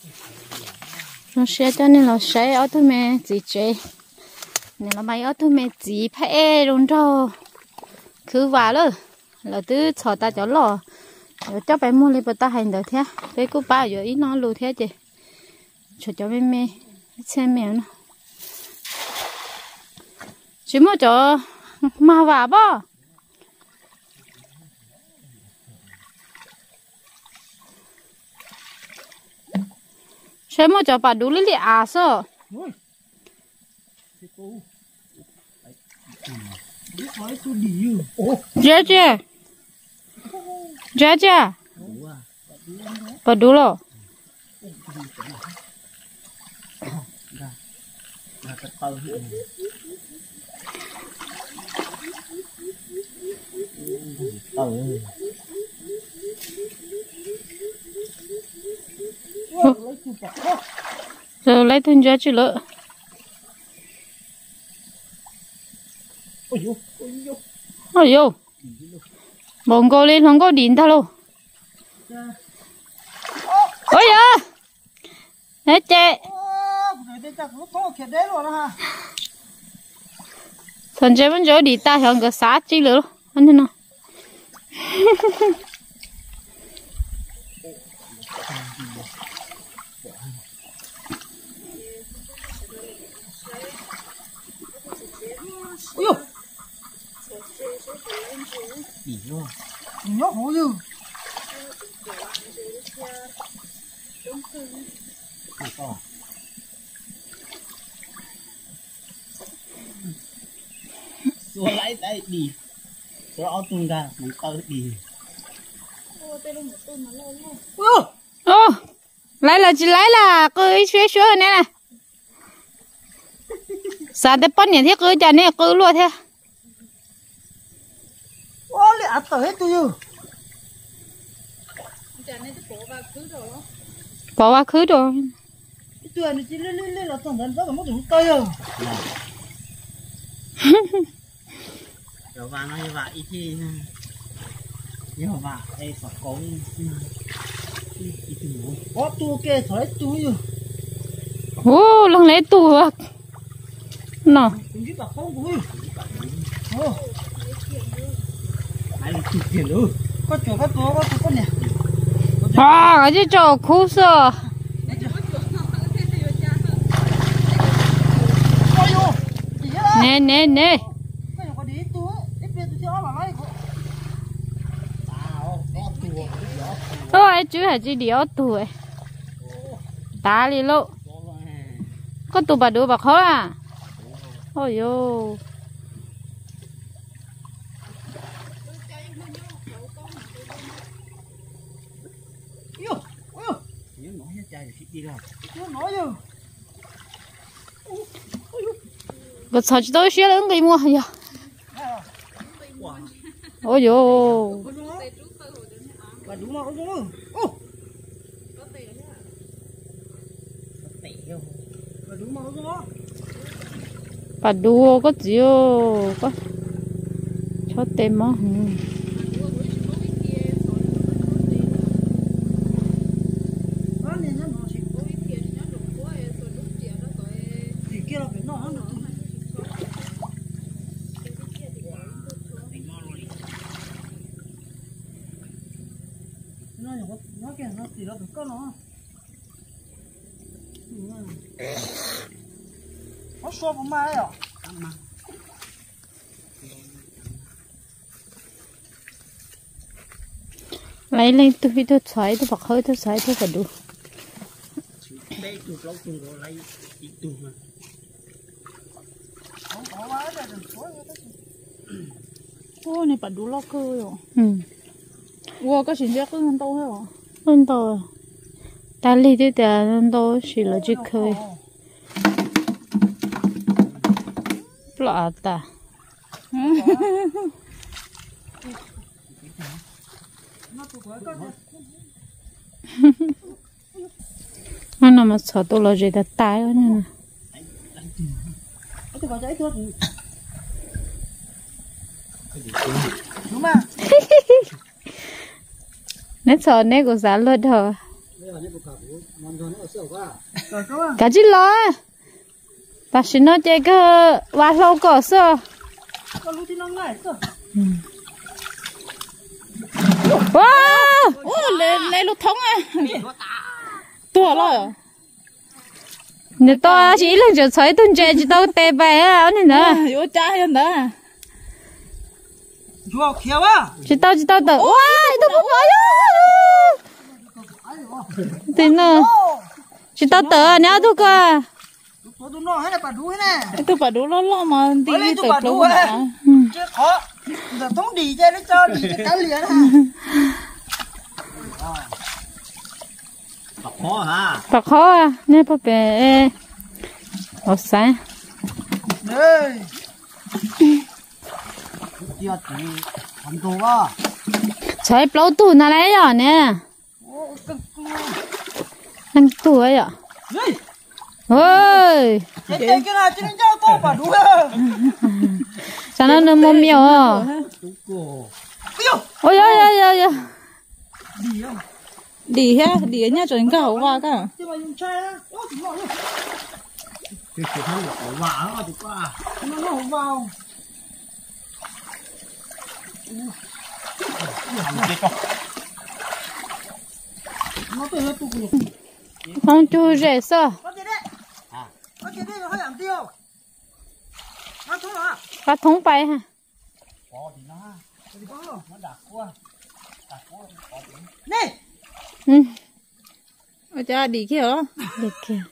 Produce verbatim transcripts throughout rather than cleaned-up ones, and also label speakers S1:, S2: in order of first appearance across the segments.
S1: nó sẽ cho nên là sẽ ở thôi mẹ chỉ chơi nên là mấy ở thôi mẹ chỉ phải luôn cho cứ vào luôn là cứ cho ta cho lò cho bé mua lấy bữa ta hành được thế cái cô bao giờ ít nó luôn thế chị cho cho mẹ mẹ xem mẹ nó chỉ mua cho mà vào bao xem mua cho bà đủ lấy lẹ à sao dạ dạ dạ dạ bà đủ rồi rồi lấy thêm giá trị lợ ôi yo bông cô lên không có điện ta luôn ôi ya hết chị thằng chị vẫn chơi đi ta hiện cái sát chi lửa anh thế nào
S2: ôi gì luôn nhóc hổ dữ xua lấy tay đi xua áo tung ra mình tao đi
S1: ô lấy là chỉ lấy là cứ xuế xuế này nè sao để bắt nhận thế cứ cho nên cứ luôn thế
S2: ô lẹ tới hết tôi
S1: bỏ qua khứ rồi
S2: tôi này chỉ lên lên lên là tổng thân rất là mất đủ tay rồi rồi vào nó như vậy thì như vậy đây phải có có tu kê thôi tu rồi
S1: ô lần lấy tu à nó
S2: cũng biết là không vui ô ai là chụp tiền nữa có chỗ có chỗ có chỗ con nè
S1: à cái gì chỗ khu sợ nè nè nè ôi chú hả chị điếu tuổi tá đi lộ có tụ bà đứa bà khó à ôi yo cái sao chỉ tôi xé lớn cái mua vậy ôi yo
S2: bà đúng mà đúng không ô bà đúng mà đúng không
S1: bà đua có chiều có cho tem mà
S2: nó kìa nó chỉ nó được con nó nó xô vào mai à
S1: lấy lên tôi đi tôi xoáy tôi bật hơi tôi xoáy tôi phải đủ
S2: đây tụt lâu tụt rồi lấy ít tụt mà
S1: ô này bạn đủ lo cơ rồi ừ wow cái chuyện chắc hơn đâu hết à hơn đâu ta đi tới để hơn đâu chỉ là chỉ khơi lạ ta nó nằm mà sợ tôi là gì ta tái đó nè
S2: đúng mà
S1: nét sợ nét của giá luôn thôi cả chỉ lo bà xin nó chơi cái vài lâu cỡ sơ wow lên lên lúc thống à tua rồi nếu to chỉ là chỗ chơi tuần chơi chỉ tao tè bè á anh nữa
S3: vô trái hơn nữa
S2: Chua khéo á.
S1: Chị tao chị tao tao. Wow, tao không phải. Thế nào? Chị tao tao nhá tao cơ.
S2: Tôi tôi nó hay là bà đu thế này.
S3: Tôi bà đu lo lo mà đi đi
S2: từ lâu mà. Chứ khó. Giờ thống đi chơi nó cho đi cái liền ha. Bạc khó hả?
S1: Bạc khó à? Nè bà bé. Ở sáng.
S2: Đây. Chia chỉ làm đồ á.
S1: Chơi bao tủ nào đấy rồi nè. Năm tuổi à? Ôi.
S2: Cái cái này chỉ nên cho cô bà đu.
S1: Sao nó nó mồm miêu à? Ôi ôi ôi ôi ôi.
S3: Đi ha, đi nhá cho anh cậu qua cả.
S2: Cái cái thằng nó vào nó đi qua. Nó nó vào.
S1: Không chui rễ sao? Cá thúng bay ha. Ừ.
S3: Ở cha đi kia hả?
S1: Được kìa.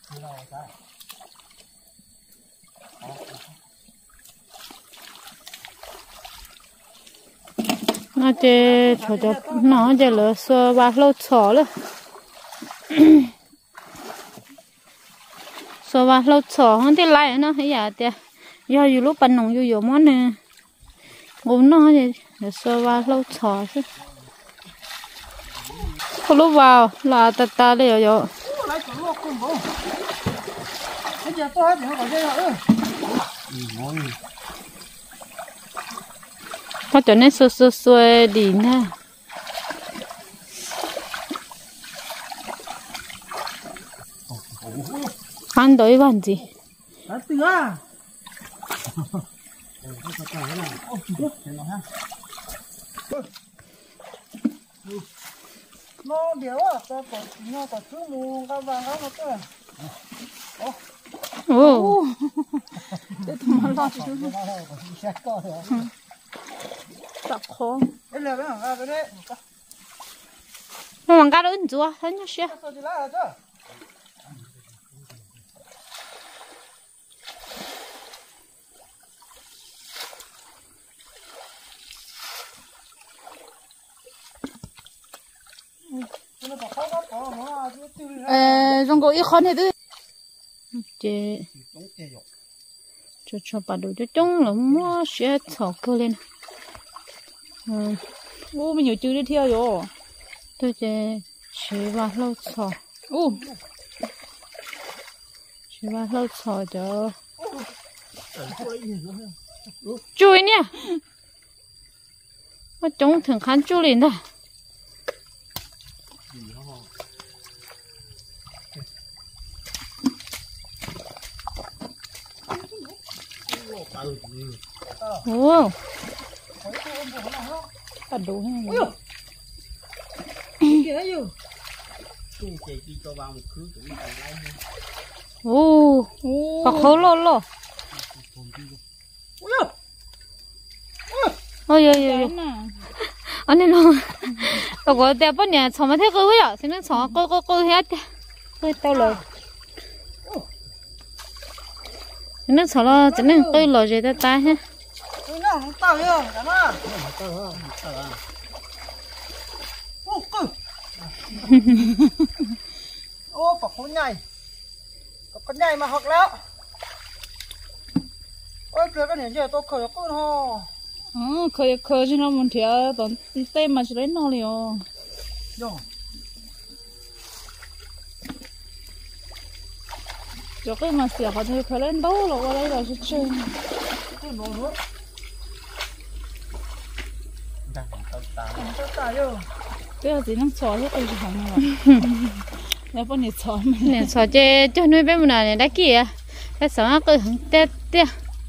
S1: Nó chơi cho cho nó chơi lỡ xưa ba lâu chó rồi. Xưa ba lâu chó không thể lại nó hay à tiệt. Do dù lúc ban nông dù dù món nè. Ôm nó vậy để xưa ba lâu chó chứ. Có lúc vào là tạt tạt đi rồi. Có chỗ này xua xua xua đi nè. Ăn đối bằng gì?
S2: Nó điều á, tao có nó có thứ mù các bạn các bạn cơ.
S1: Ồ.
S3: Để thằng nó lo chứ.
S1: Tập khó.
S2: Cái này cái này cái đấy.
S1: Nó bằng cá đó ứng chúa, thấy nhá xe.
S3: Ờ, trong có ít con này đấy.
S1: Chế. Cho cho bà đồ cho trông là mua xe thỏ cơ lên. Ừ.
S3: Ô, mình nhiều chữ đi theo rồi.
S1: Tôi chế chế bà lâu thỏ.
S3: Ô.
S1: Chế bà lâu thỏ cho. Chui nè. Nó trông thường khán chui lên đó. Ồ.
S3: Bà đu ha.
S1: Ồ. Bà khổ lô lô. Ôi ôi ôi. Anh này nó. Bà có đẹp bó nhà chó mà thế cơ vậy? Xin nó chó cô cô cô hết. Hơi tao lời. Nó chó lo chỉ nên tôi lời gì ta ta ha.
S2: Nó không tao yêu, cảm ơn. Ô, cơ. Ô, có con nhảy. Có con nhảy mà học léo. Ôi, kìa cái này giờ tôi khởi con hồ.
S3: Ờ, khởi khởi chứ nó muốn theo tận tên mà chỉ lấy nó liền.
S2: Rồi.
S3: Cho cái mà xỉa họ thì khởi lên đâu rồi qua đây rồi chứ chơi.
S2: Cái nó nữa. Đang tao tao. Tao tao yêu.
S3: cái gì nó xóa hết cái gì không mà nếu bọn này xóa
S1: nè xóa chơi cho nuôi bé một này đã kìa cái xóa cái hàng tết tết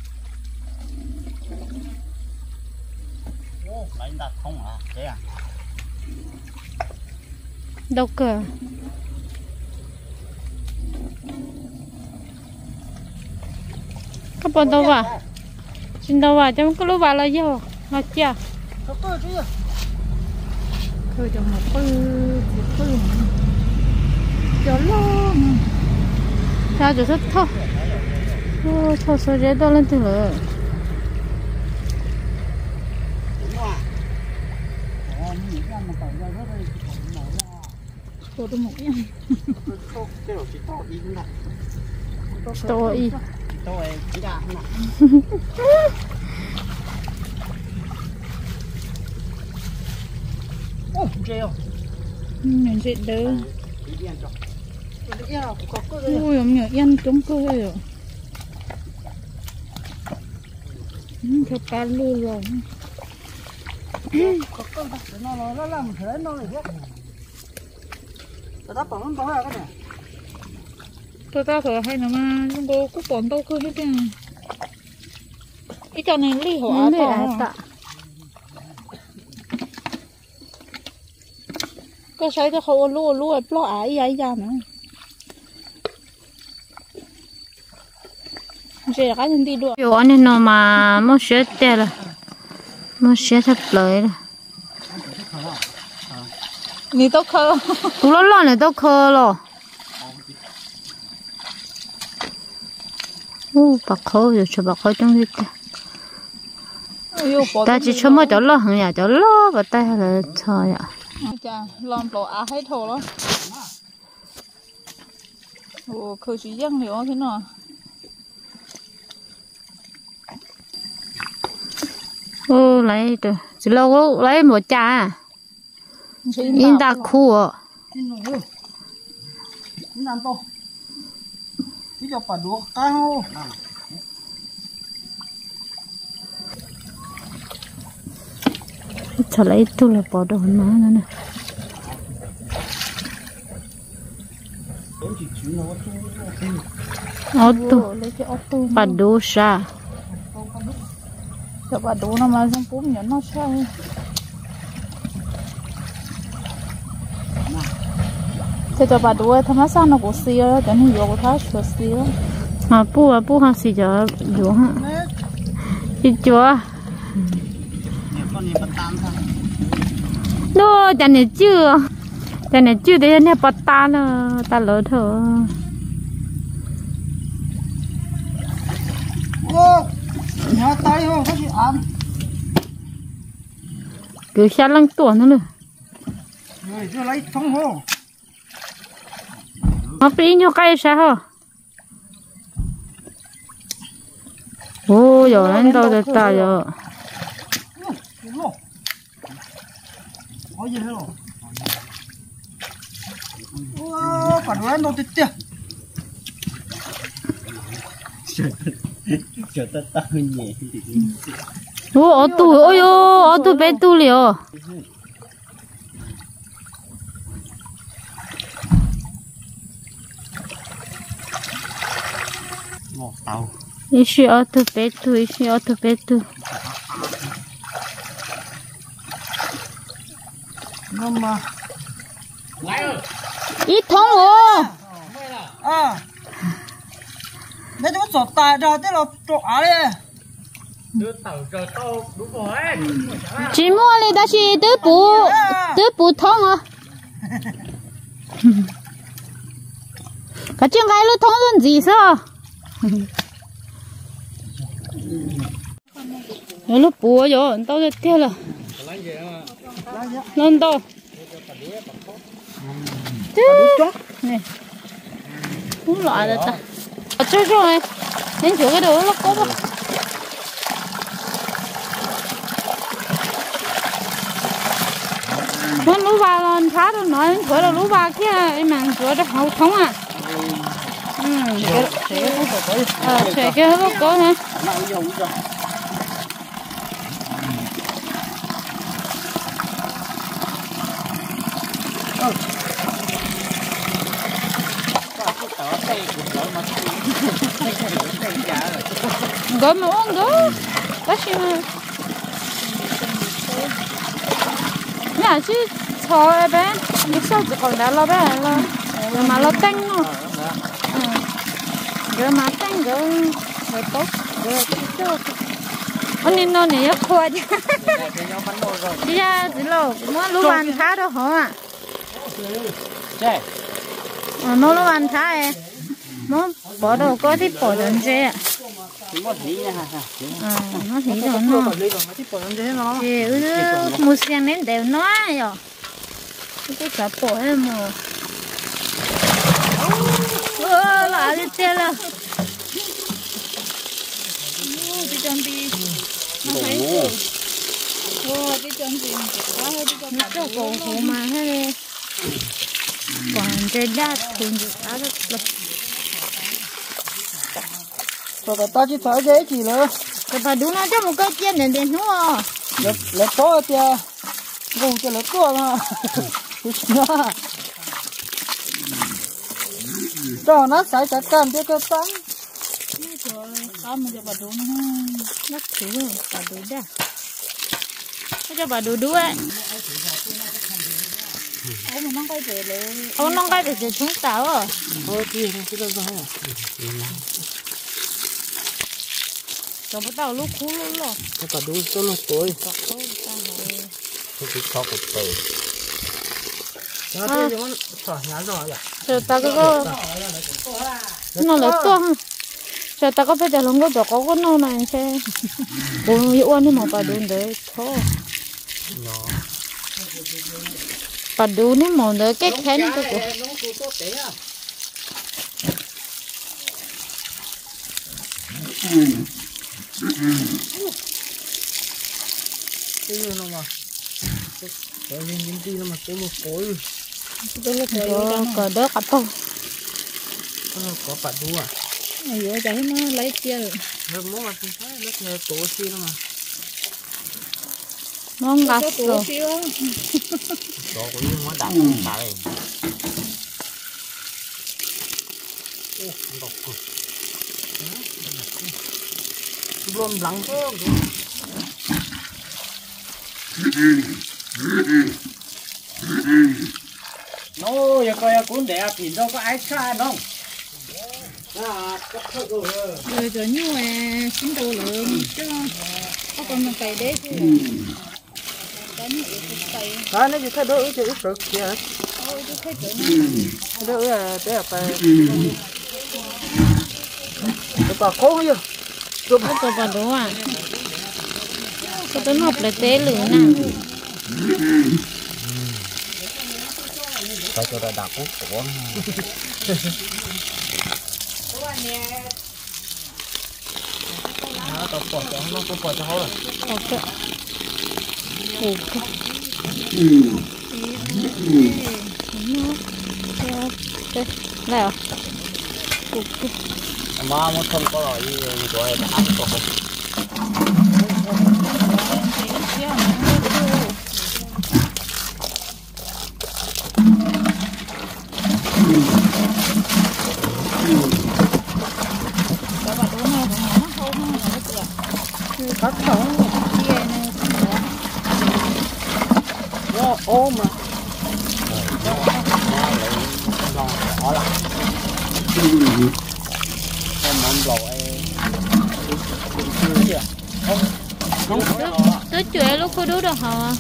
S1: đâu cơ các bạn đâu vào xin đâu vào cho cái lúa vào là vô mà chưa
S3: thôi cho một cái cái cho luôn
S1: sao cho rất thô ô thô số dễ to lên từ rồi
S3: tôi tôi một cái
S1: tôi
S2: ô treo
S3: mình sẽ đỡ ui ông nhở yên chống cơ rồi cho cá luôn rồi
S2: nó nó nó làm thế nó lại hết ta bằng nó cái này
S3: tôi ta thở hay là mà chúng cô cũng còn đâu cơ hết đi ít cho nên ly hỏa to cái sai choเขาลู่ลู่ไอ้ปลอกไอ้ยัยยามนะเจ๊ก็ยังดีด้วย
S1: อยู่อันนี้nó mà mua sữa tê rồi mua sữa thật lợi rồi
S3: นี่ต้องเคย
S1: cú lót lót này tao khờ rồi ô bạc khờ rồi cho bạc khờ trong cái ta chỉ cho mua cho lo hàng nhà cho lo và tay là thôi ạ
S3: จ้ะลองปลอกอาให้โถแล้วโอ้คือสีย่างเหนียวที่น่ะ
S1: ô lấy được chỉ lâu lấy một trà in ta khu à
S2: làm to bây giờ phải đuổi cao
S1: thật lấy tu là bỏ đồ nó nữa nè ô tô bà đu sa
S3: cho bà đủ nó mà xong cũng nhận nó sao thế cho bà đủ thằng nó sao nó cũng xì đó cho nên vô thái sửa xì đó
S1: mà bu à bu hàng xì cho vô ha đi chúa đó chả này chưa chả này chưa để này bắt ta nó ta lỡ thở
S2: ô nhà tay không có gì ăn
S1: cứ xa lăng tuổi nữa
S2: rồi cho lấy thông hồ
S1: nó bị nhau cây sao hả ô giờ anh đâu được ta giờ
S2: có gì hết rồi ô phải nói nó tít tít
S4: cho ta ta nhẹ
S1: ô ở tu ôi ô ở tu bé tu liều
S4: ngọt tàu
S1: ishi ở tu bé tu ishi ở tu bé tu
S2: nó mà
S1: ít thông ô
S2: à mấy đứa chọt tài ra thế là chọt á đi
S4: đưa tàu chờ tàu đúng rồi
S1: chỉ mua đi đó chỉ tứ bù tứ bù thông à cái chuyện cái lúc thông luôn gì sao lúc bù rồi tao được thế là lên đâu nè cũng loại được ta ở chơi rồi nên chỗ cái đồ nó có con lú ba lên phá đâu nói chỗ là lú ba kia em mang chỗ đó hậu thống à ừ ờ sẽ cái nó có hả Gỡ mà uống gỡ bác sĩ mà nhà chứ thôi bé biết sao chỉ còn đã lo bé lo rồi mà lo tanh nó rồi mà tanh gỡ rồi tốt rồi tốt anh nên nó này khoa đi đi ra gì lo muốn lúc ăn thá đâu hả à muốn lúc ăn thá ấy muốn bỏ đồ có thì bỏ đơn dễ
S4: nó thí nha
S1: à nó thí rồi nó thì ừ mua xe nên đều nói rồi cái chả bỏ em mà ơ là đi chơi là
S3: đi chân đi nó thấy rồi ô đi chân đi quá hơi đi chân
S1: nó cho cổ hồ mà hết đi còn chơi đá thường thì đã rất là
S2: rồi cái ta chỉ thở dễ chỉ nữa
S1: cái bà đúng nó cho một cái chiên đến đến đúng không
S2: lấy lấy to thì gù cho lấy to mà cho nó sai cả cam cho cái tán
S3: có mà cho bà đúng
S1: nó thử rồi bà đủ đã nó cho bà đủ đủ ấy
S3: ông mà nó quay vềเลย
S1: ông nó cái để chúng tao à
S2: thôi thì cái đó rồi
S1: cho bắt đầu lúc cú lúc rồi
S2: cái cả đủ cho nó tối
S1: có có ta hỏi
S4: cái khó của tôi
S2: nó thì nó thở nhá rồi à
S1: rồi ta cái có nó lấy to ha rồi ta có phải để lòng có bỏ có con nó này xe bố yêu ăn thì mà bà đủ đấy thôi bà đủ nếu mà đấy cái kén cái của
S2: cái gì nó mà cái gì những gì nó mà cái một cối
S1: đó có đó cặp không
S2: nó có phải đủ à
S3: giờ chạy nó lấy tiền
S2: rồi muốn mà thấy nó nghe tổ xí nó mà
S1: nó ngắt rồi
S4: đó của những món đặc sản này ô độc cực
S2: luôn lắng thôi
S4: nó giờ coi cuốn đẹp thì đâu có ai xa đâu
S3: rồi rồi như mà xin đồ lượng chứ có còn mình cày đấy chứ cái này cày
S2: đó nó chỉ thay đổi chứ ít được kìa
S3: thôi chứ thấy chỗ
S2: thay đổi là để ở phải cái bà cố chứ
S1: cái tổ bà đủ à cái tổ nộp lại tế lửa nè
S4: phải cho nó đặc quốc của
S2: nó tao bỏ cho nó cũng bỏ cho họ rồi
S1: ok ok đây à ok
S4: mà một không có rồi rồi đã ăn rồi
S2: cắt sống nó ôm mà
S4: nó lại em món lẩu em
S1: tới chuyện lúc có đứa đâu hả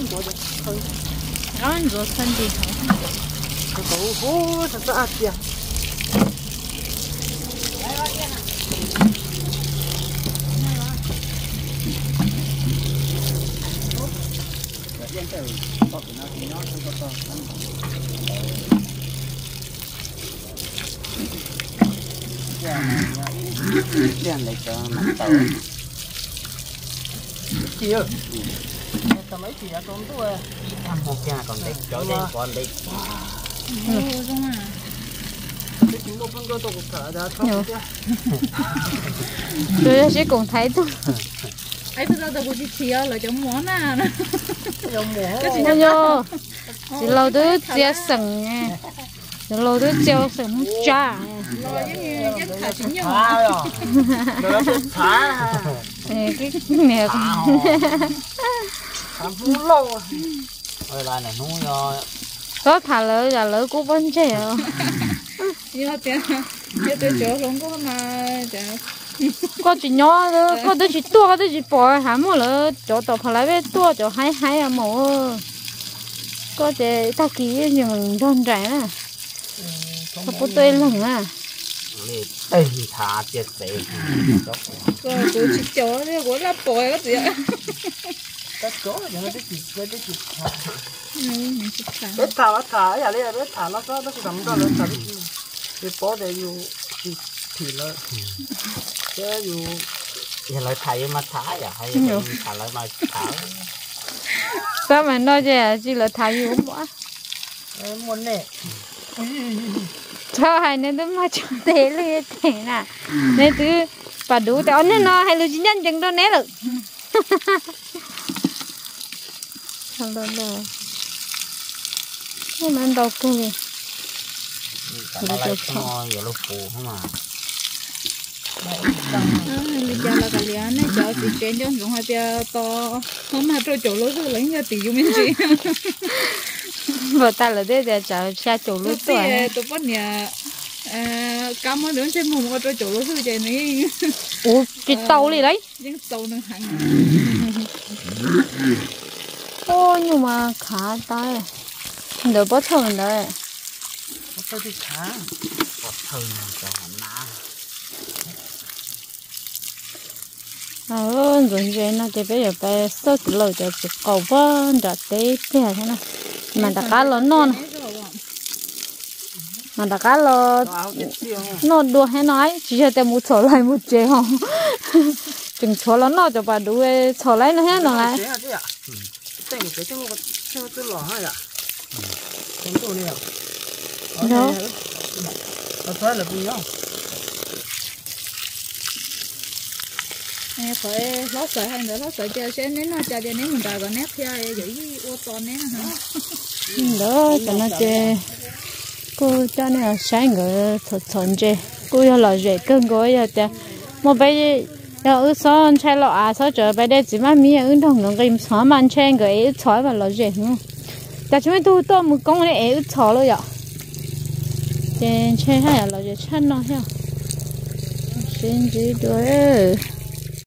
S1: đó anh rồi thân gì hả
S2: ô thật ra kìa
S4: đèn này cho mặt tàu
S2: chị ơi tao mấy chị đã tốn tôi
S4: một nhà còn đấy chỗ đây còn đây
S2: cái chúng tôi phân cơ tôi cũng thở ra không chứ
S1: tôi sẽ cùng thấy tôi
S3: ấy bây giờ tôi cũng chỉ chia lại trong món à
S2: dòng mỏ
S1: cái gì nhá chỉ lâu tới chia sừng nha chỉ lâu tới chia sừng nó cha
S3: lo giống như giấc thả chính nhau
S2: thả rồi nó biết thả
S1: cái này
S2: thả phú lâu
S4: ơi là này nuôi rồi
S1: có thả lỡ là lỡ cũng vẫn chơi rồi
S3: như thế như thế chỗ không có mà
S1: có chỉ nhỏ thôi có tới chỉ tua có tới chỉ bò hả mà lỡ chỗ tàu phải lấy về tua chỗ hay hay à mồ có thể ta ký những đơn giản à có bút tươi lủng à
S4: đây thả chết đấy
S3: rồi tôi chỉ chỗ đấy của là bò cái gì ạ
S2: cái chỗ này nó biết gì cái biết gì
S3: mình chỉ thả
S2: biết thả thả nhà đây biết thả nó có nó cũng nằm đó nó thả đi cái bó đểอยู่thì nó cáiอยู่
S4: giờ lại thầy mà thả à hay thả lại mà thả
S1: sao mà nói chứ chỉ là thả gì cũng bỏ
S2: em muốn nè
S1: cho hai nên tôi mà cho thếเลยthế nè nên tôi bà đủ để ăn nó hay là chỉ nhân chừng đó né được không đâu đâu không ăn đâu cơ gì
S4: nó lại ngon giờ lúc phù không mà
S3: bây giờ là cái liền này cháu chỉ chuyển cho dùng hai bia to không mà tôi chỗ lối thôi lấy ra tỷ mình gì
S1: vừa ta là đây để cháu xe chỗ lối
S3: tuổi tôi bắt nhà cam ở đường trên mùng có tôi chỗ lối thôi vậy này
S1: ủa cái tàu đi đấy
S3: những tàu nó hàng
S1: ô nhưng mà khá tay đỡ bớt thằng đấy
S2: sao thì thả
S4: có thơm cho nó
S1: ờ rồi vậy nó thì bây giờ phải sơ cái lời cho chụp cầu vân đặt té thế này mà đặt cá lớn non mà đặt cá lớn nó đua hay nói chỉ cho tem một số lại một chế không chừng số lớn nó cho bà đuôi số lại nó hết nó lại
S2: cái cái trong cái trong cái lò hay à trong chỗ này à
S1: đó
S2: nó phải là bao nhiêu
S3: nè phải lót sợi hay nữa lót sợi cho sẽ nếu nó cho cho nếu mình đào còn nét theo giữ ô tô nè hả
S1: đó cho nó chơi cô cho nên là sáng người thật thuận chơi cô yêu là dễ cơn cô yêu chơi một bây giờ ở xóm chơi lọ à sao giờ bây giờ chỉ mà mi ở trong nó cái xóm man chơi người chơi và là dễ không tại chúng mình tu to một công này ở chơi rồi ạ chơi chơi hay là dễ chơi nó hả xin chỉ đuổi